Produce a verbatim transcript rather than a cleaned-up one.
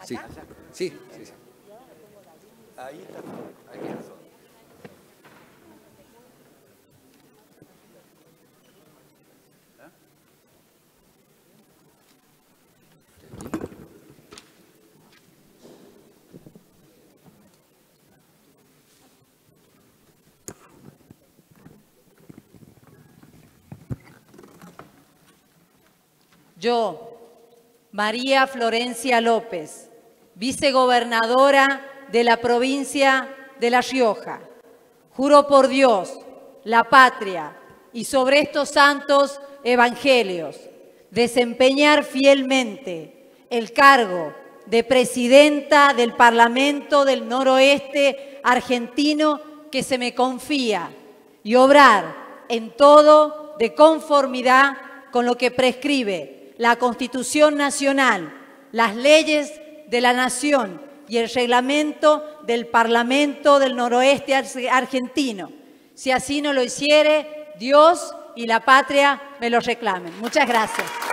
Sí, sí, sí, sí. Ahí está todo, ahí está todo. Yo, María Florencia López, vicegobernadora de la provincia de La Rioja, juro por Dios, la patria y sobre estos santos evangelios desempeñar fielmente el cargo de presidenta del Parlamento del Noroeste argentino que se me confía y obrar en todo de conformidad con lo que prescribe la Constitución Nacional, las leyes de la Nación y el reglamento del Parlamento del Noroeste argentino. Si así no lo hiciere, Dios y la patria me lo reclamen. Muchas gracias.